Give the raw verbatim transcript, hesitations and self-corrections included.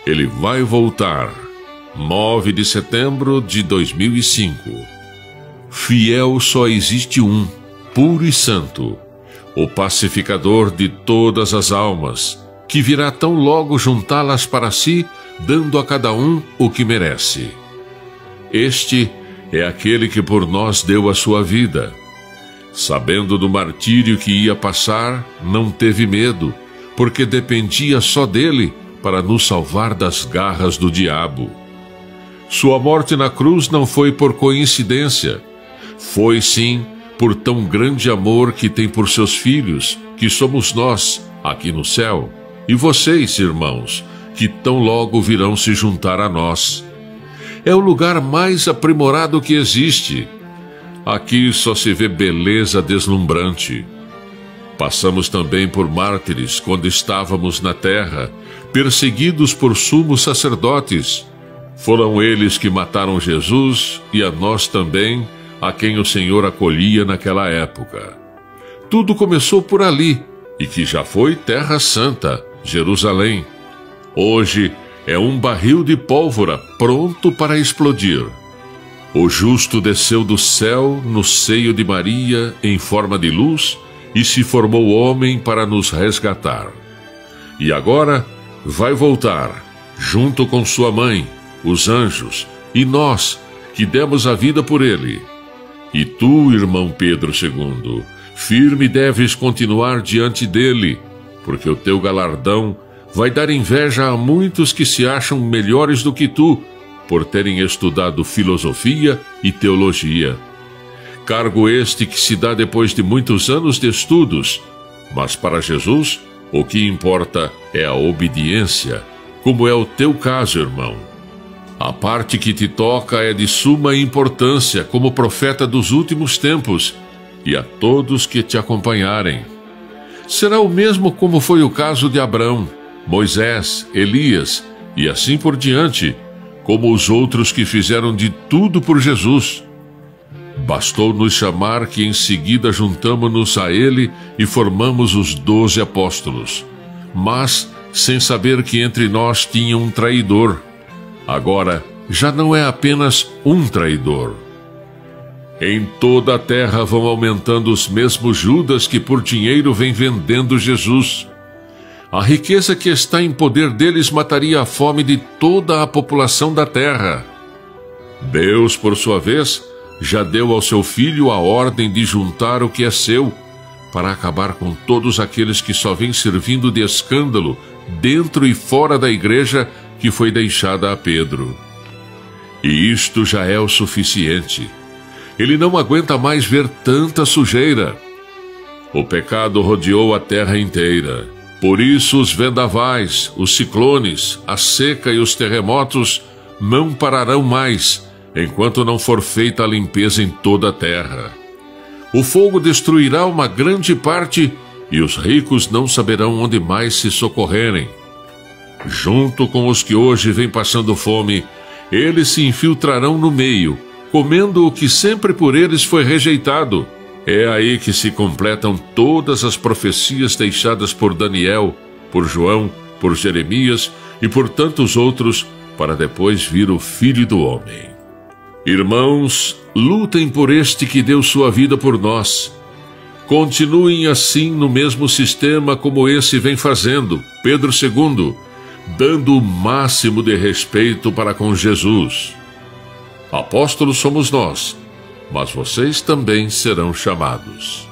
Ele vai voltar. nove de setembro de dois mil e cinco. Fiel só existe um, puro e santo, o pacificador de todas as almas, que virá tão logo juntá-las para si, dando a cada um o que merece. Este é aquele que por nós deu a sua vida. Sabendo do martírio que ia passar, não teve medo, porque dependia só dele para nos salvar das garras do diabo. Sua morte na cruz não foi por coincidência. Foi, sim, por tão grande amor que tem por seus filhos, que somos nós, aqui no céu, e vocês, irmãos, que tão logo virão se juntar a nós. É o lugar mais aprimorado que existe. Aqui só se vê beleza deslumbrante. Passamos também por mártires quando estávamos na terra, perseguidos por sumos sacerdotes. Foram eles que mataram Jesus e a nós também, a quem o Senhor acolhia naquela época. Tudo começou por ali, e que já foi Terra Santa, Jerusalém. Hoje é um barril de pólvora pronto para explodir. O justo desceu do céu no seio de Maria em forma de luz e se formou homem para nos resgatar. E agora vai voltar, junto com sua mãe, os anjos, e nós, que demos a vida por ele. E tu, irmão Pedro segundo, firme deves continuar diante dele, porque o teu galardão vai dar inveja a muitos que se acham melhores do que tu, por terem estudado filosofia e teologia. Cargo este que se dá depois de muitos anos de estudos, mas para Jesus o que importa é a obediência, como é o teu caso, irmão. A parte que te toca é de suma importância como profeta dos últimos tempos, e a todos que te acompanharem. Será o mesmo como foi o caso de Abraão, Moisés, Elias e assim por diante, como os outros que fizeram de tudo por Jesus. Bastou nos chamar que em seguida juntamo-nos a ele e formamos os doze apóstolos, mas sem saber que entre nós tinha um traidor. Agora já não é apenas um traidor. Em toda a terra vão aumentando os mesmos Judas que por dinheiro vêm vendendo Jesus. A riqueza que está em poder deles mataria a fome de toda a população da terra. Deus, por sua vez, já deu ao seu Filho a ordem de juntar o que é seu, para acabar com todos aqueles que só vêm servindo de escândalo dentro e fora da igreja que foi deixada a Pedro. E isto já é o suficiente. Ele não aguenta mais ver tanta sujeira. O pecado rodeou a terra inteira. Por isso os vendavais, os ciclones, a seca e os terremotos não pararão mais, enquanto não for feita a limpeza em toda a terra. O fogo destruirá uma grande parte e os ricos não saberão onde mais se socorrerem. Junto com os que hoje vêm passando fome, eles se infiltrarão no meio, comendo o que sempre por eles foi rejeitado. É aí que se completam todas as profecias deixadas por Daniel, por João, por Jeremias e por tantos outros, para depois vir o Filho do Homem. Irmãos, lutem por este que deu sua vida por nós. Continuem assim no mesmo sistema como esse vem fazendo, Pedro segundo, dando o máximo de respeito para com Jesus. Apóstolos somos nós, mas vocês também serão chamados.